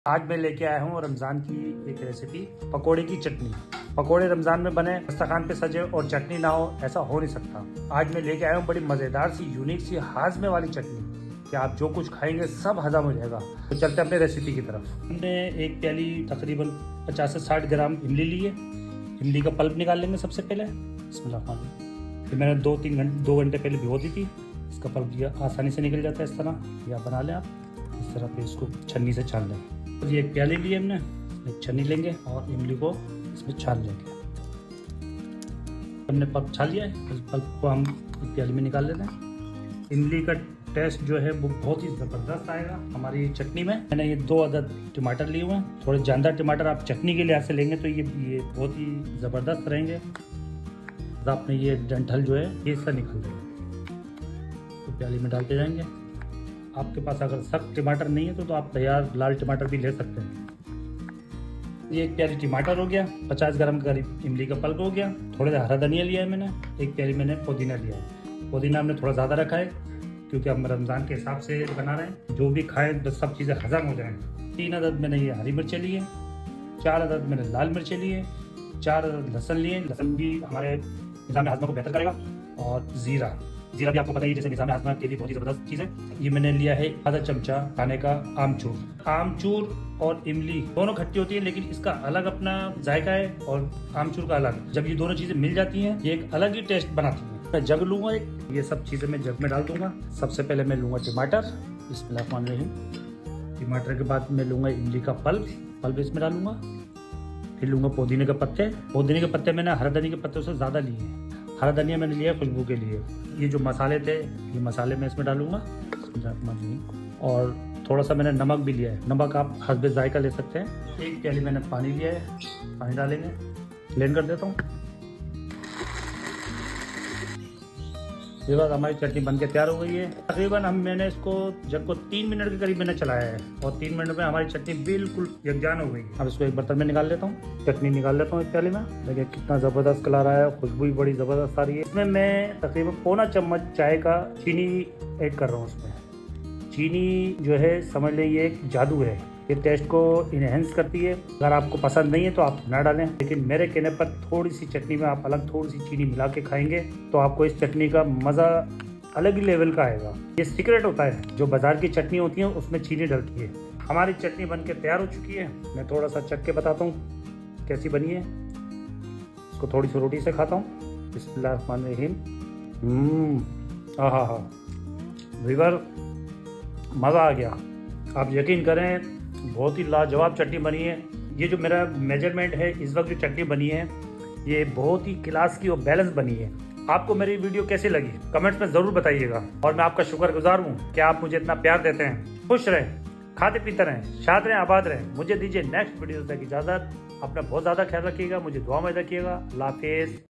आज मैं लेके आया हूँ रमज़ान की एक रेसिपी, पकोड़े की चटनी। पकोड़े रमज़ान में बने, दस्तरखान पे सजे और चटनी ना हो, ऐसा हो नहीं सकता। आज मैं लेके आया हूँ बड़ी मज़ेदार सी, यूनिक सी, हाजमे वाली चटनी कि आप जो कुछ खाएंगे सब हजम हो जाएगा। तो चलते हैं अपने रेसिपी की तरफ। हमने एक प्याली तकरीबन 50 से 60 ग्राम इमली ली है। इमली का पल्प निकाल लेंगे सबसे पहले। बिस्मिल्लाह। फिर मैंने 2 घंटे पहले भिगो दी थी। इसका पल्प ये आसानी से निकल जाता है। इस तरह या बना लें आप, इस तरह पे इसको छन्नी से छान लें। ये एक प्याली ली हमने, एक छन्नी लेंगे और इमली को इसमें छान लेंगे। हमने पल्प छान लिया है, इस पल्प को हम एक प्याली में निकाल लेते हैं। इमली का टेस्ट जो है वो बहुत ही ज़बरदस्त आएगा हमारी चटनी में। मैंने ये 2 अदद टमाटर लिए हुए हैं। थोड़े जानदार टमाटर आप चटनी के लिहाज से लेंगे तो ये बहुत ही ज़बरदस्त रहेंगे। तो आपने ये डंठल जो है ये इसका निकाल देंगे, तो प्याली में डालते जाएंगे। आपके पास अगर सख्त टमाटर नहीं है तो आप तैयार लाल टमाटर भी ले सकते हैं। ये एक प्याली टमाटर हो गया, 50 ग्राम के करीब इमली का पल्प हो गया, थोड़ा सा हरा धनिया लिया है मैंने, एक प्याली मैंने पुदीना लिया है। पुदीना हमने थोड़ा ज़्यादा रखा है क्योंकि हम रमज़ान के हिसाब से बना रहे हैं, जो भी खाएं तो सब चीज़ें हजम हो जाएँ। 3 अदद मैंने ये हरी मिर्चें ली है, 4 अदद मैंने लाल मिर्चें ली है, 4 अदद लहसुन लिए। लहसुन भी हमारे निज़ाम हाज़मा को बेहतर करेगा। और ज़ीरा भी आपको पता ही, जैसे निज़ाम हाज़मा के लिए बहुत ही ज़बरदस्त चीज़ है। ये मैंने लिया है आधा चमचा खाने का आमचूर। आमचूर और इमली दोनों खट्टी होती है, लेकिन इसका अलग अपना जायका है और आमचूर का अलग। जब ये दोनों चीज़ें मिल जाती हैं ये एक अलग ही टेस्ट बनाती है। मैं जग लूँगा एक, ये सब चीज़ें मैं जग में डाल दूँगा। सबसे पहले मैं लूँगा टमाटर, बिस्मिल्लाहिर्रहमानिर्रहीम। टमाटर के बाद मैं लूँगा इमली का पल्प इसमें डालूँगा। फिर लूँगा पुदीने के पत्ते। पुदीने के पत्ते मैंने हरा धनिया के पत्तों से ज़्यादा लिए हैं। हरा धनिया मैंने लिया खुशबू के लिए। ये जो मसाले थे ये मसाले मैं इसमें डालूंगा। और थोड़ा सा मैंने नमक भी लिया है, नमक आप हस्बे जायका ले सकते हैं। एक प्याली मैंने पानी लिया है, पानी डालेंगे। ब्लेंड कर देता हूँ। ये बात हमारी चटनी बनके तैयार हो गई है। तकरीबन मैंने इसको जग को 3 मिनट के करीब मैंने चलाया है और 3 मिनट में हमारी चटनी बिल्कुल यकजान हो गई। अब इसको एक बर्तन में निकाल लेता हूँ। चटनी निकाल लेता हूँ एक प्याली में। देखिए कितना ज़बरदस्त कलर आया है, खुशबू भी बड़ी ज़बरदस्त आ रही है। इसमें मैं तकरीबन पौना चम्मच चाय का चीनी ऐड कर रहा हूँ। उसमें चीनी जो है समझ लें ये एक जादू है, ये टेस्ट को इनहेंस करती है। अगर आपको पसंद नहीं है तो आप ना डालें, लेकिन मेरे कहने पर थोड़ी सी चटनी में आप अलग थोड़ी सी चीनी मिला के खाएंगे तो आपको इस चटनी का मज़ा अलग ही लेवल का आएगा। ये सीक्रेट होता है, जो बाजार की चटनी होती है उसमें चीनी डलती है। हमारी चटनी बन के तैयार हो चुकी है। मैं थोड़ा सा चख के बताता हूँ कैसी बनी है। इसको थोड़ी सी रोटी से खाता हूँ। बिस्मिल्लाहिर्रहमानिर्रहीम। आहा हा, वीवर मज़ा आ गया। आप यकीन करें बहुत ही लाजवाब चटनी बनी है। ये जो मेरा मेजरमेंट है इस वक्त जो चटनी बनी है ये बहुत ही क्लास की और बैलेंस बनी है। आपको मेरी वीडियो कैसी लगी कमेंट्स में ज़रूर बताइएगा। और मैं आपका शुक्रगुजार हूँ कि आप मुझे इतना प्यार देते हैं। खुश रहें, खाते पीते रहें, शाद रहें, आबाद रहें। मुझे दीजिए नेक्स्ट वीडियो तक इजाज़त। अपना बहुत ज़्यादा ख्याल रखिएगा, मुझे दुआ में रखिएगा। अल्लाह हाफिज़।